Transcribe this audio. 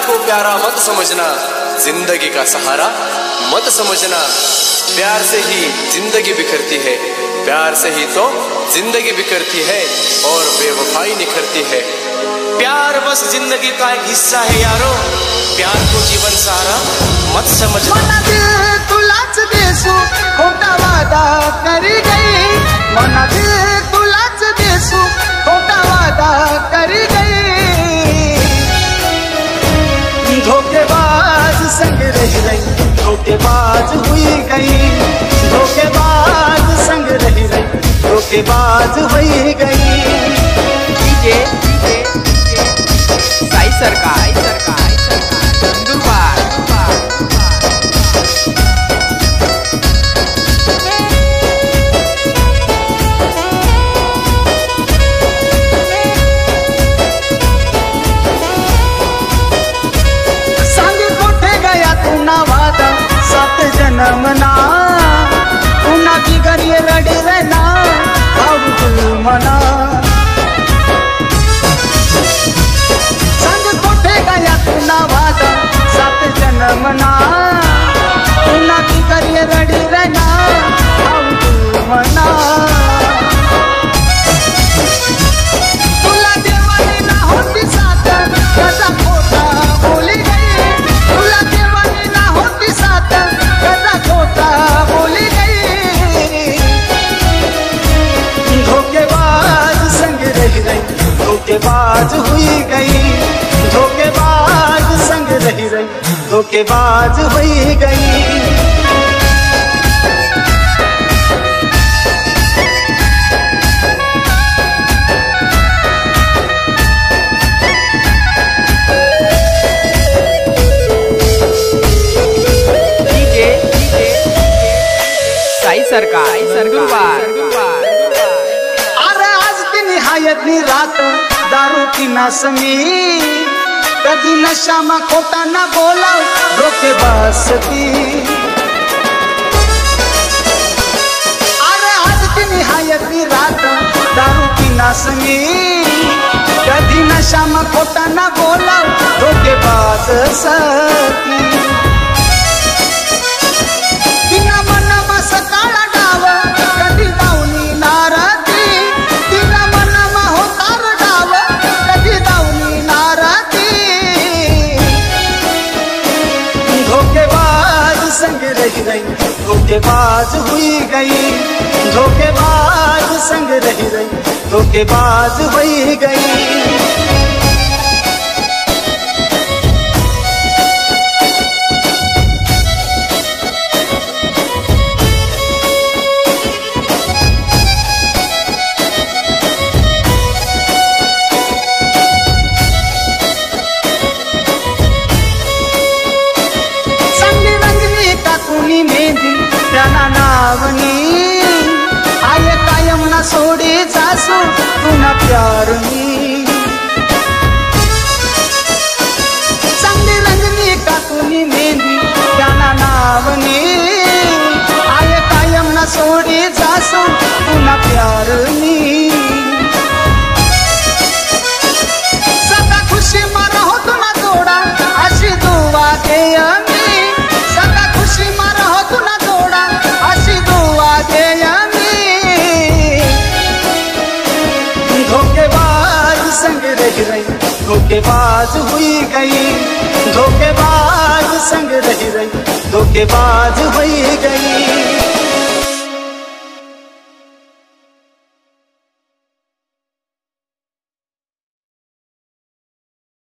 को प्यारा मत समझना, जिंदगी का सहारा मत समझना। प्यार से ही जिंदगी बिखरती है, प्यार से ही तो जिंदगी बिखरती है और बेवफाई निखरती है। प्यार बस जिंदगी का एक हिस्सा है यारो, प्यार को जीवन सहारा मत समझना। मना दिल तुलाच देसू खोटा वादा करी गई, मना दिल तुलाच देसू खोटा वादा करी गई। धोखेबाज संग रह रही, धोखेबाज हुई गई, धोखेबाज संग रह रही, धोखेबाज हुई गई। डीजे साई सरकार नंदुरबार। जन्मना उना की करिए रड़े रहना अब मना। संग कोठे गया तू ना वादा सात जन्मना उना की करिए रड़े रहना अब मना। तुला देवानी ना होती साथ कदा खोटा बोली गई, तुला देवानी ना होती साथ खोटा बोली गई। धोखेबाज संग रह रही, धोखेबाज हुई गई, धोखेबाज संग रह रही, धोखेबाज हुई गई। सरकार नंदुरबार। अरे आज की निहायत नी रात दारू की नशमी, कभी नशा में खोटा ना बोला धोखेबाज की। अरे आज की निहायत नी रात दारू की नशमी, कभी नशा में खोटा ना बोला धोखेबाज सकी। सकाळा डाव कधी दावनी नाराती, तिला मनमा होतार डाव कधी दावनी नाराती। धोखेबाज संग रह रही, धोखेबाज हुई गई, धोखेबाज संग रह रही, धोखेबाज हुई गई। आये कायम ना सोडे सासू तुना प्यार मी, चांगली रंगनी काकुनी मेहंदी त्याना नावनी। आये कायम ना सोडे सासू तुना प्यार मी, सदा खुशी में रहो तुना जोड़ा अशी दुआ दे मी, सदा खुशी में रहो तुना जोड़ा अशी दुआ दे मी। धोखेबाज संग रह रही, धोखेबाज हुई गई, धोखेबाज संग रह रही, धोखेबाज हुई गई।